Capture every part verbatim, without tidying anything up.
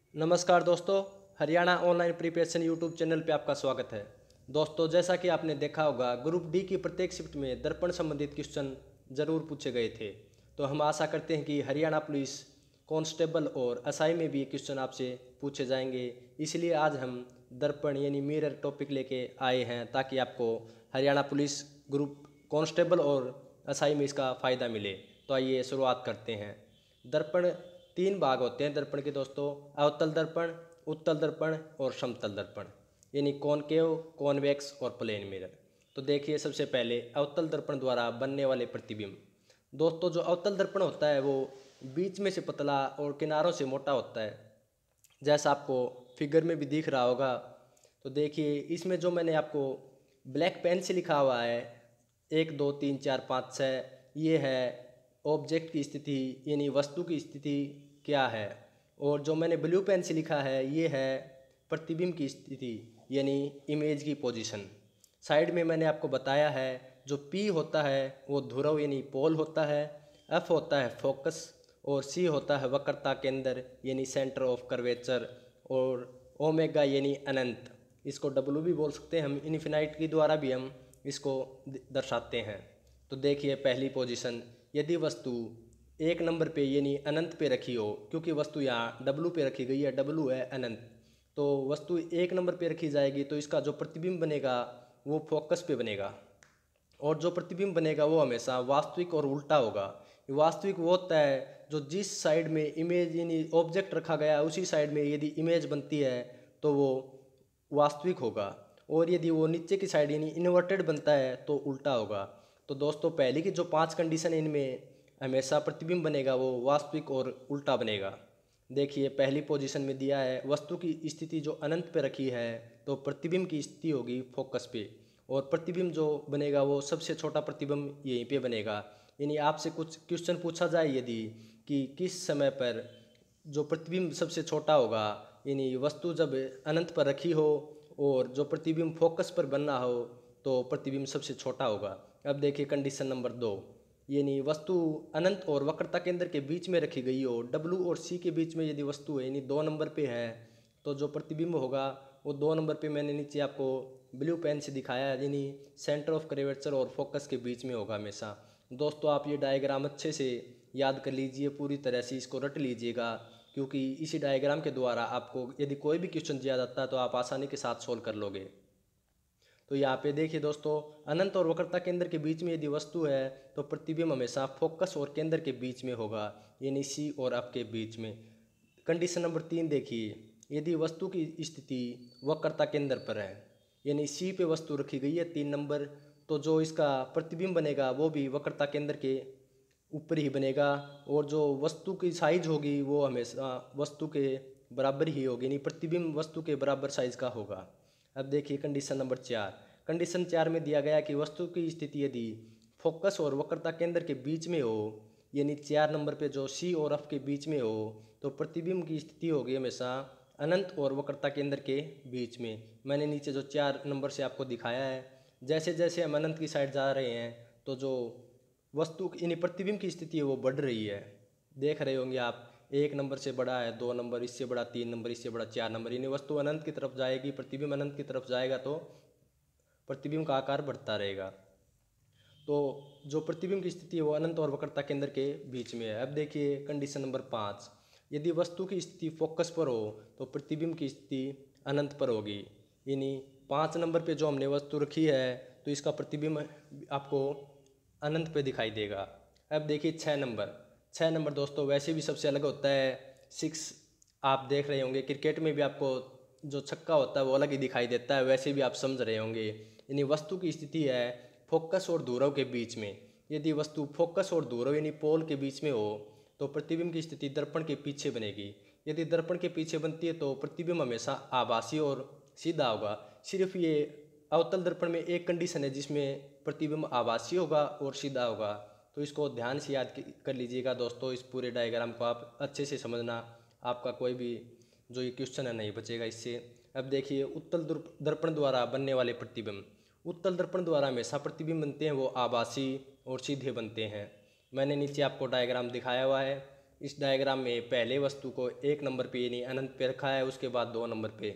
नमस्कार दोस्तों, Haryana online preparation YouTube channel पे आपका स्वागत है। दोस्तों, जैसा कि आपने देखा होगा, ग्रुप डी की प्रत्येक शिफ्ट में दर्पण संबंधित क्वेश्चन ज़रूर पूछे गए थे। तो हम आशा करते हैं कि हरियाणा पुलिस कांस्टेबल और एसआई में भी क्वेश्चन आपसे पूछे जाएंगे। इसलिए आज हम दर्पण यानी मिरर टॉपिक लेके आए हैं ताकि आपको हरियाणा पुलिस ग्रुप कांस्टेबल और एसआई में इसका फ़ायदा मिले। तो आइए शुरुआत करते हैं। दर्पण तीन भाग होते हैं दर्पण के दोस्तों: अवतल दर्पण, उत्तल दर्पण और समतल दर्पण, यानी कॉनकेव, कॉन्वेक्स और प्लेन मिरर। तो देखिए, सबसे पहले अवतल दर्पण द्वारा बनने वाले प्रतिबिंब। दोस्तों, जो अवतल दर्पण होता है वो बीच में से पतला और किनारों से मोटा होता है, जैसा आपको फिगर में भी दिख रहा होगा। तो देखिए, इसमें जो मैंने आपको ब्लैक पेन से लिखा हुआ है एक दो तीन चार पाँच छः, ये है ऑब्जेक्ट की स्थिति यानी वस्तु की स्थिति क्या है। और जो मैंने ब्लू पेन से लिखा है ये है प्रतिबिंब की स्थिति यानी इमेज की पोजीशन। साइड में मैंने आपको बताया है जो पी होता है वो ध्रुव यानी पोल होता है, एफ होता है फोकस और सी होता है वक्रता केंद्र यानी सेंटर ऑफ कर्वेचर, और ओमेगा यानी अनंत। इसको डब्लू भी बोल सकते हैं हम, इन्फिनाइट की द्वारा भी हम इसको दर्शाते हैं। तो देखिए, पहली पोजीशन, यदि वस्तु एक नंबर पे यानी अनंत पे रखी हो, क्योंकि वस्तु यहाँ डब्लू पे रखी गई है, डब्लू है अनंत, तो वस्तु एक नंबर पे रखी जाएगी तो इसका जो प्रतिबिंब बनेगा वो फोकस पे बनेगा, और जो प्रतिबिंब बनेगा वो हमेशा वास्तविक और उल्टा होगा। वास्तविक वो होता है जो जिस साइड में इमेज यानी ऑब्जेक्ट रखा गया उसी साइड में यदि इमेज बनती है तो वो वास्तविक होगा, और यदि वो नीचे की साइड यानी इन्वर्टेड बनता है तो उल्टा होगा। तो दोस्तों, पहले की जो पांच कंडीशन है इनमें हमेशा प्रतिबिंब बनेगा वो वास्तविक और उल्टा बनेगा। देखिए, पहली पोजीशन में दिया है वस्तु की स्थिति जो अनंत पे रखी है तो प्रतिबिंब की स्थिति होगी फोकस पे, और प्रतिबिंब जो बनेगा वो सबसे छोटा प्रतिबिंब यहीं पे बनेगा। यानी आपसे कुछ क्वेश्चन पूछा जाए यदि कि किस समय पर जो प्रतिबिंब सबसे छोटा होगा, यानी वस्तु जब अनंत पर रखी हो और जो प्रतिबिंब फोकस पर बनना हो तो प्रतिबिंब सबसे छोटा होगा। अब देखिए कंडीशन नंबर दो, यानी वस्तु अनंत और वक्रता केंद्र के बीच में रखी गई हो, डब्लू और सी के बीच में यदि वस्तु है यानी दो नंबर पे है तो जो प्रतिबिंब होगा वो दो नंबर पे मैंने नीचे आपको ब्लू पेन से दिखाया है, यानी सेंटर ऑफ कर्वेचर और फोकस के बीच में होगा हमेशा। दोस्तों, आप ये डायग्राम अच्छे से याद कर लीजिए, पूरी तरह से इसको रट लीजिएगा, क्योंकि इसी डायग्राम के द्वारा आपको यदि कोई भी क्वेश्चन दिया जाता है तो आप आसानी के साथ सोल्व कर लोगे। तो यहाँ पे देखिए दोस्तों, अनंत और वक्रता केंद्र के बीच में यदि वस्तु है तो प्रतिबिंब हमेशा फोकस और केंद्र के बीच में होगा, यानी सी और एफ के बीच में। कंडीशन नंबर तीन देखिए, यदि वस्तु की स्थिति वक्रता केंद्र पर है यानी सी पे वस्तु रखी गई है तीन नंबर, तो जो इसका प्रतिबिंब बनेगा वो भी वक्रता केंद्र के ऊपर ही बनेगा, और जो वस्तु की साइज होगी वो हमेशा वस्तु के बराबर ही होगी, यानी प्रतिबिंब वस्तु के बराबर साइज का होगा। अब देखिए कंडीशन नंबर चार। कंडीशन चार में दिया गया कि वस्तु की स्थिति यदि फोकस और वक्रता केंद्र के बीच में हो, यानी चार नंबर पे जो सी और एफ के बीच में हो, तो प्रतिबिंब की स्थिति होगी हमेशा अनंत और वक्रता केंद्र के बीच में। मैंने नीचे जो चार नंबर से आपको दिखाया है, जैसे जैसे हम अनंत की साइड जा रहे हैं तो जो वस्तु यानी प्रतिबिंब की स्थिति है वो बढ़ रही है। देख रहे होंगे आप, एक नंबर से बड़ा है, दो नंबर, इससे बड़ा तीन नंबर, इससे बड़ा चार नंबर, यानी वस्तु अनंत की तरफ जाएगी, प्रतिबिंब अनंत की तरफ जाएगा तो प्रतिबिंब का आकार बढ़ता रहेगा। तो जो प्रतिबिंब की स्थिति है वो अनंत और वक्रता केंद्र के बीच में है। अब देखिए कंडीशन नंबर पाँच, यदि वस्तु की स्थिति फोकस पर हो तो प्रतिबिंब की स्थिति अनंत पर होगी, यानी पाँच नंबर पे जो हमने वस्तु रखी है तो इसका प्रतिबिंब आपको अनंत पे दिखाई देगा। अब देखिए छः नंबर। छः नंबर दोस्तों वैसे भी सबसे अलग होता है। सिक्स आप देख रहे होंगे, क्रिकेट में भी आपको जो छक्का होता है वो अलग ही दिखाई देता है, वैसे भी आप समझ रहे होंगे। यानी वस्तु की स्थिति है फोकस और ध्रुव के बीच में। यदि वस्तु फोकस और ध्रुव यानी पोल के बीच में हो तो प्रतिबिंब की स्थिति दर्पण के पीछे बनेगी। यदि दर्पण के पीछे बनती है तो प्रतिबिंब हमेशा आभासी और सीधा होगा। सिर्फ ये अवतल दर्पण में एक कंडीशन है जिसमें प्रतिबिंब आभासी होगा और सीधा होगा, तो इसको ध्यान से याद कर लीजिएगा दोस्तों। इस पूरे डायग्राम को आप अच्छे से समझना, आपका कोई भी जो ये क्वेश्चन है नहीं बचेगा इससे। अब देखिए उत्तल दर्पण द्वारा बनने वाले प्रतिबिंब। उत्तल दर्पण द्वारा हमेशा प्रतिबिंब बनते हैं वो आभासी और सीधे बनते हैं। मैंने नीचे आपको डायग्राम दिखाया हुआ है। इस डायग्राम में पहले वस्तु को एक नंबर पे यानी अनंत पे रखा है, उसके बाद दो नंबर पे।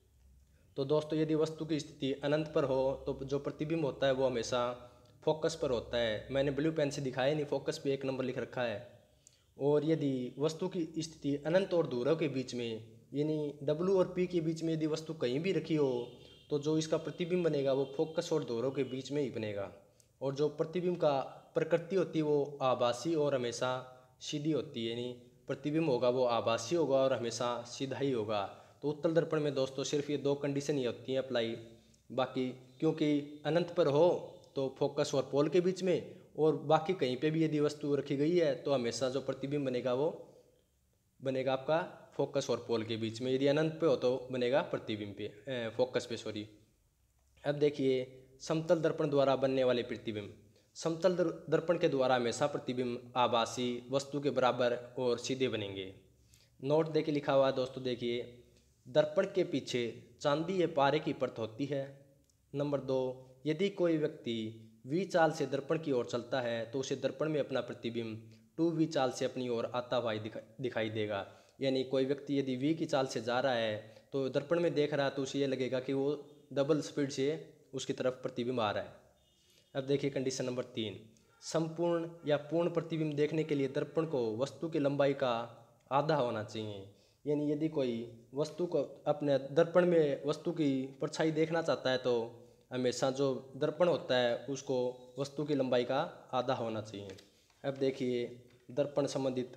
तो दोस्तों यदि वस्तु की स्थिति अनंत पर हो तो जो प्रतिबिंब होता है वो हमेशा फोकस पर होता है। मैंने ब्लू पेन से दिखाया नहीं, फोकस पे एक नंबर लिख रखा है। और यदि वस्तु की स्थिति अनंत और ध्रुव के बीच में यानी डब्लू और पी के बीच में यदि वस्तु कहीं भी रखी हो तो जो इसका प्रतिबिंब बनेगा वो फोकस और ध्रुव के बीच में ही बनेगा। और जो प्रतिबिंब का प्रकृति होती है वो आभासी और हमेशा सीधी होती है, यानी प्रतिबिंब होगा वो आभासी होगा और हमेशा सीधा ही होगा। तो उत्तल दर्पण में दोस्तों सिर्फ ये दो कंडीशन ही होती हैं अप्लाई, बाकी क्योंकि अनंत पर हो तो फोकस और पोल के बीच में, और बाकी कहीं पे भी यदि वस्तु रखी गई है तो हमेशा जो प्रतिबिंब बनेगा वो बनेगा आपका फोकस और पोल के बीच में। यदि अनंत पे हो तो बनेगा प्रतिबिंब पे फोकस पे सॉरी। अब देखिए समतल दर्पण द्वारा बनने वाले प्रतिबिंब। समतल दर्पण के द्वारा हमेशा प्रतिबिंब आभासी वस्तु के बराबर और सीधे बनेंगे। नोट देखिए लिखा हुआ है दोस्तों, देखिए दर्पण के पीछे चांदी या पारे की परत होती है। नंबर दो, यदि कोई व्यक्ति वी चाल से दर्पण की ओर चलता है तो उसे दर्पण में अपना प्रतिबिंब टू वी चाल से अपनी ओर आता हुआ दिखाई देगा। यानी कोई व्यक्ति यदि वी की चाल से जा रहा है तो दर्पण में देख रहा है तो उसे ये लगेगा कि वो डबल स्पीड से उसकी तरफ प्रतिबिंब आ रहा है। अब देखिए कंडीशन नंबर तीन, संपूर्ण या पूर्ण प्रतिबिंब देखने के लिए दर्पण को वस्तु की लंबाई का आधा होना चाहिए। यानी यदि कोई वस्तु को अपने दर्पण में वस्तु की परछाई देखना चाहता है तो हमेशा जो दर्पण होता है उसको वस्तु की लंबाई का आधा होना चाहिए। अब देखिए दर्पण संबंधित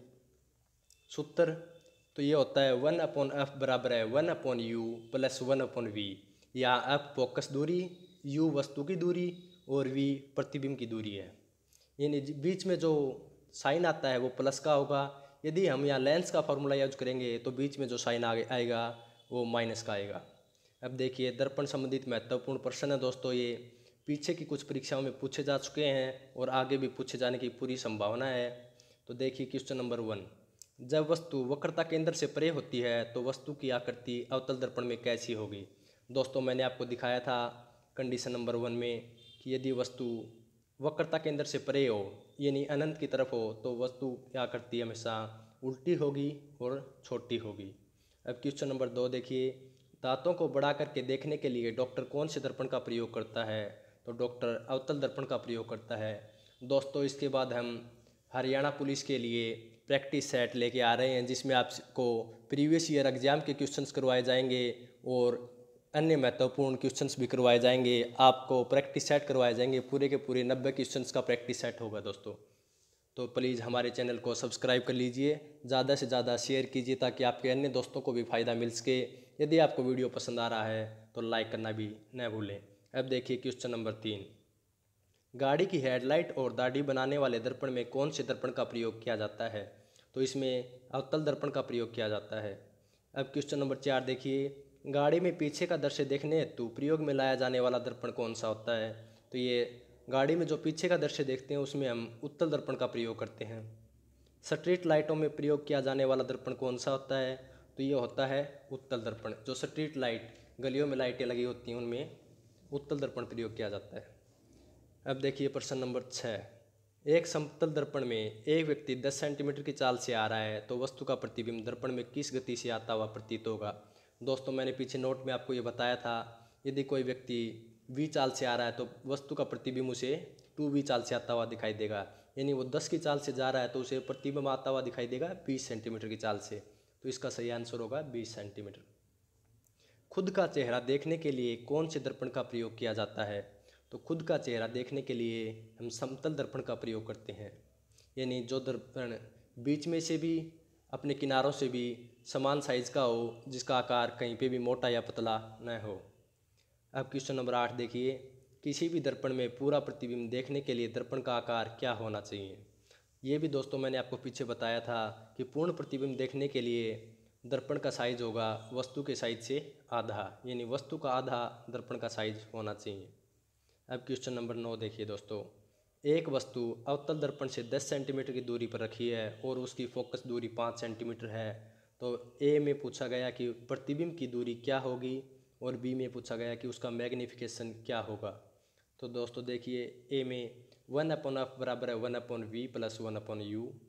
सूत्र, तो ये होता है वन अपॉन एफ बराबर है one upon u plus one upon v. यहाँ एफ फोकस दूरी, यू वस्तु की दूरी और वी प्रतिबिंब की दूरी है। यानी बीच में जो साइन आता है वो प्लस का होगा। यदि हम यहाँ लेंस का फॉर्मूला यूज करेंगे तो बीच में जो साइन आएगा वो माइनस का आएगा। अब देखिए दर्पण संबंधित महत्वपूर्ण प्रश्न है दोस्तों, ये पीछे की कुछ परीक्षाओं में पूछे जा चुके हैं और आगे भी पूछे जाने की पूरी संभावना है। तो देखिए क्वेश्चन नंबर वन, जब वस्तु वक्रता केंद्र से परे होती है तो वस्तु की आकृति अवतल दर्पण में कैसी होगी। दोस्तों मैंने आपको दिखाया था कंडीशन नंबर वन में कि यदि वस्तु वक्रता केंद्र से परे हो यानी अनंत की तरफ हो तो वस्तु की आकृति हमेशा उल्टी होगी और छोटी होगी। अब क्वेश्चन नंबर दो देखिए, दांतों को बढ़ा करके देखने के लिए डॉक्टर कौन से दर्पण का प्रयोग करता है। तो डॉक्टर अवतल दर्पण का प्रयोग करता है। दोस्तों इसके बाद हम हरियाणा पुलिस के लिए प्रैक्टिस सेट लेके आ रहे हैं जिसमें आपको प्रीवियस ईयर एग्जाम के क्वेश्चंस करवाए जाएंगे और अन्य महत्वपूर्ण क्वेश्चंस भी करवाए जाएंगे। आपको प्रैक्टिस सेट करवाए जाएंगे, पूरे के पूरे नब्बे क्वेश्चंस का प्रैक्टिस सेट होगा दोस्तों। तो प्लीज़ हमारे चैनल को सब्सक्राइब कर लीजिए, ज़्यादा से ज़्यादा शेयर कीजिए ताकि आपके अन्य दोस्तों को भी फ़ायदा मिल सके। यदि आपको वीडियो पसंद आ रहा है तो लाइक करना भी न भूलें। अब देखिए क्वेश्चन नंबर तीन, गाड़ी की हेडलाइट और दाढ़ी बनाने वाले दर्पण में कौन से दर्पण का प्रयोग किया जाता है। तो इसमें अवतल दर्पण का प्रयोग किया जाता है। अब क्वेश्चन नंबर चार देखिए, गाड़ी में पीछे का दृश्य देखने हेतु प्रयोग में लाया जाने वाला दर्पण कौन सा होता है। तो ये गाड़ी में जो पीछे का दृश्य देखते हैं उसमें हम उत्तल दर्पण का प्रयोग करते हैं। स्ट्रीट लाइटों में प्रयोग किया जाने वाला दर्पण कौन सा होता है। तो ये होता है उत्तल दर्पण। जो स्ट्रीट लाइट गलियों में लाइटें लगी होती हैं उनमें उत्तल दर्पण प्रयोग किया जाता है। अब देखिए प्रश्न नंबर छः, एक समतल दर्पण में एक व्यक्ति दस सेंटीमीटर की चाल से आ रहा है तो वस्तु का प्रतिबिंब दर्पण में किस गति से आता हुआ प्रतीत होगा। दोस्तों मैंने पीछे नोट में आपको ये बताया था, यदि कोई व्यक्ति वी चाल से आ रहा है तो वस्तु का प्रतिबिंब उसे टू वी चाल से आता हुआ दिखाई देगा। यानी वो दस की चाल से जा रहा है तो उसे प्रतिबिंब आता हुआ दिखाई देगा बीस सेंटीमीटर की चाल से। तो इसका सही आंसर होगा बीस सेंटीमीटर। खुद का चेहरा देखने के लिए कौन से दर्पण का प्रयोग किया जाता है। तो खुद का चेहरा देखने के लिए हम समतल दर्पण का प्रयोग करते हैं। यानी जो दर्पण बीच में से भी अपने किनारों से भी समान साइज का हो, जिसका आकार कहीं पे भी मोटा या पतला न हो। अब क्वेश्चन नंबर आठ देखिए, किसी भी दर्पण में पूरा प्रतिबिंब देखने के लिए दर्पण का आकार क्या होना चाहिए। ये भी दोस्तों मैंने आपको पीछे बताया था कि पूर्ण प्रतिबिंब देखने के लिए दर्पण का साइज होगा वस्तु के साइज से आधा, यानी वस्तु का आधा दर्पण का साइज होना चाहिए। अब क्वेश्चन नंबर नौ देखिए दोस्तों, एक वस्तु अवतल दर्पण से दस सेंटीमीटर की दूरी पर रखी है और उसकी फोकस दूरी पाँच सेंटीमीटर है। तो ए में पूछा गया कि प्रतिबिंब की दूरी क्या होगी और बी में पूछा गया कि उसका मैग्नीफिकेशन क्या होगा। तो दोस्तों देखिए ए में वन अपॉन एफ बराबर है one upon v plus one upon u.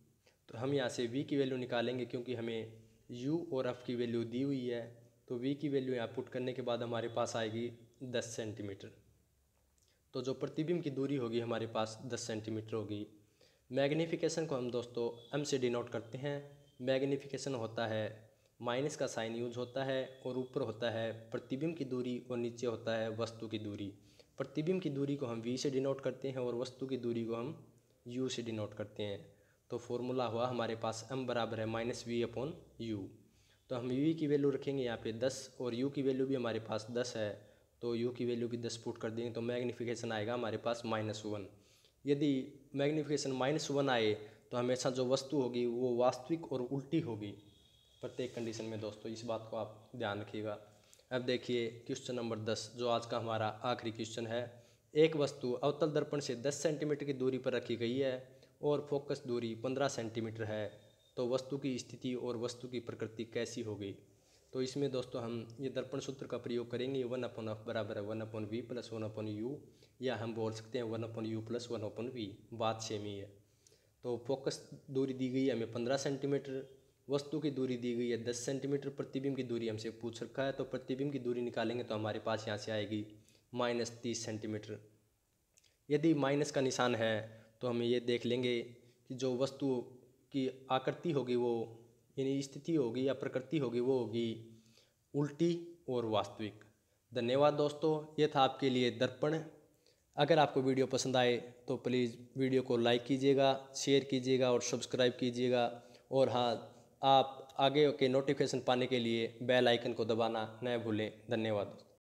तो हम यहाँ से v की वैल्यू निकालेंगे, क्योंकि हमें u और f की वैल्यू दी हुई है। तो v की वैल्यू यहाँ पुट करने के बाद हमारे पास आएगी दस सेंटीमीटर। तो जो प्रतिबिंब की दूरी होगी हमारे पास दस सेंटीमीटर होगी। मैग्नीफिकेशन को हम दोस्तों m से डिनोट करते हैं। मैग्नीफिकेशन होता है माइनस का साइन यूज होता है, और ऊपर होता है प्रतिबिंब की दूरी और नीचे होता है वस्तु की दूरी। प्रतिबिंब की दूरी को हम v से डिनोट करते हैं और वस्तु की दूरी को हम u से डिनोट करते हैं। तो फॉर्मूला हुआ हमारे पास m बराबर है माइनस वी अपॉन यू। तो हम v की वैल्यू रखेंगे यहाँ पे दस, और u की वैल्यू भी हमारे पास दस है। तो u की वैल्यू भी दस पुट कर देंगे तो मैग्नीफिकेशन आएगा हमारे पास माइनस वन। यदि मैग्नीफिकेशन माइनस वन आए तो हमेशा जो वस्तु होगी वो वास्तविक और उल्टी होगी प्रत्येक कंडीशन में दोस्तों, इस बात को आप ध्यान रखिएगा। अब देखिए क्वेश्चन नंबर दस, जो आज का हमारा आखिरी क्वेश्चन है। एक वस्तु अवतल दर्पण से दस सेंटीमीटर की दूरी पर रखी गई है और फोकस दूरी पंद्रह सेंटीमीटर है, तो वस्तु की स्थिति और वस्तु की प्रकृति कैसी होगी। तो इसमें दोस्तों हम ये दर्पण सूत्र का प्रयोग करेंगे। वन अपॉन एफ बराबर है one upon v plus one upon u, या हम बोल सकते हैं one upon u plus one upon v, बात सेम ही है। तो फोकस दूरी दी गई है हमें पंद्रह सेंटीमीटर, वस्तु की दूरी दी गई है दस सेंटीमीटर, प्रतिबिंब की दूरी हमसे पूछ रखा है। तो प्रतिबिंब की दूरी निकालेंगे तो हमारे पास यहाँ से आएगी माइनस तीस सेंटीमीटर। यदि माइनस का निशान है तो हमें ये देख लेंगे कि जो वस्तु की आकृति होगी वो, यानी स्थिति होगी या प्रकृति होगी, वो होगी उल्टी और वास्तविक। धन्यवाद दोस्तों, ये था आपके लिए दर्पण। अगर आपको वीडियो पसंद आए तो प्लीज़ वीडियो को लाइक कीजिएगा, शेयर कीजिएगा और सब्सक्राइब कीजिएगा। और हाँ, आप आगे के नोटिफिकेशन पाने के लिए बेल आइकन को दबाना न भूलें। धन्यवाद।